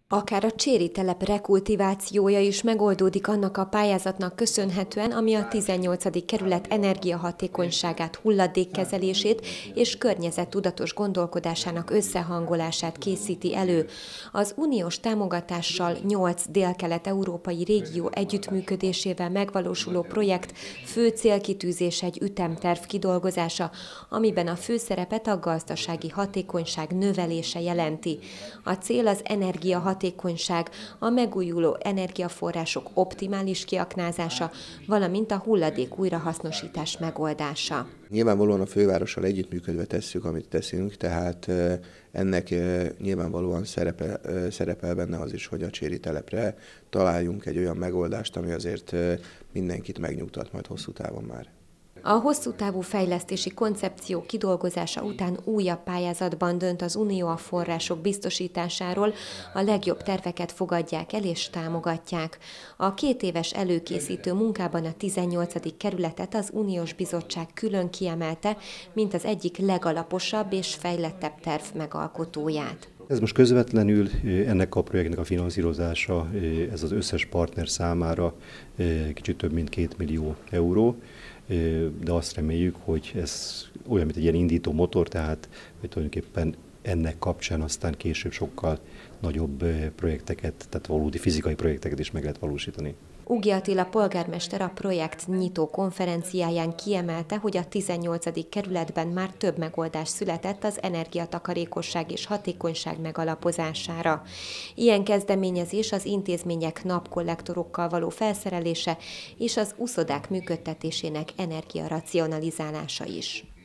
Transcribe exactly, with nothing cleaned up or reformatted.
Akár a cséri telep rekultivációja is megoldódik annak a pályázatnak köszönhetően, ami a tizennyolcadik kerület energiahatékonyságát, hulladékkezelését és környezettudatos gondolkodásának összehangolását készíti elő. Az uniós támogatással nyolc délkelet-európai régió együttműködésével megvalósuló projekt fő célkitűzés egy ütemterv kidolgozása, amiben a főszerepet a gazdasági hatékonyság növelése jelenti. A cél az energiahatékonyság, hatékonyság, a megújuló energiaforrások optimális kiaknázása, valamint a hulladék újrahasznosítás megoldása. Nyilvánvalóan a fővárossal együttműködve tesszük, amit teszünk, tehát ennek nyilvánvalóan szerepel, szerepel benne az is, hogy a cséri telepre találjunk egy olyan megoldást, ami azért mindenkit megnyugtat majd hosszú távon már. A hosszú távú fejlesztési koncepció kidolgozása után újabb pályázatban dönt az Unió a források biztosításáról, a legjobb terveket fogadják el és támogatják. A két éves előkészítő munkában a tizennyolcadik kerületet az Uniós Bizottság külön kiemelte, mint az egyik legalaposabb és fejlettebb terv megalkotóját. Ez most közvetlenül ennek a projektnek a finanszírozása, ez az összes partner számára kicsit több mint két millió euró, de azt reméljük, hogy ez olyan, mint egy ilyen indító motor, tehát hogy tulajdonképpen ennek kapcsán aztán később sokkal nagyobb projekteket, tehát valódi fizikai projekteket is meg lehet valósítani. Ugi Attila polgármester a projekt nyitó konferenciáján kiemelte, hogy a tizennyolcadik kerületben már több megoldás született az energiatakarékosság és hatékonyság megalapozására. Ilyen kezdeményezés az intézmények napkollektorokkal való felszerelése és az uszodák működtetésének energiaracionalizálása is.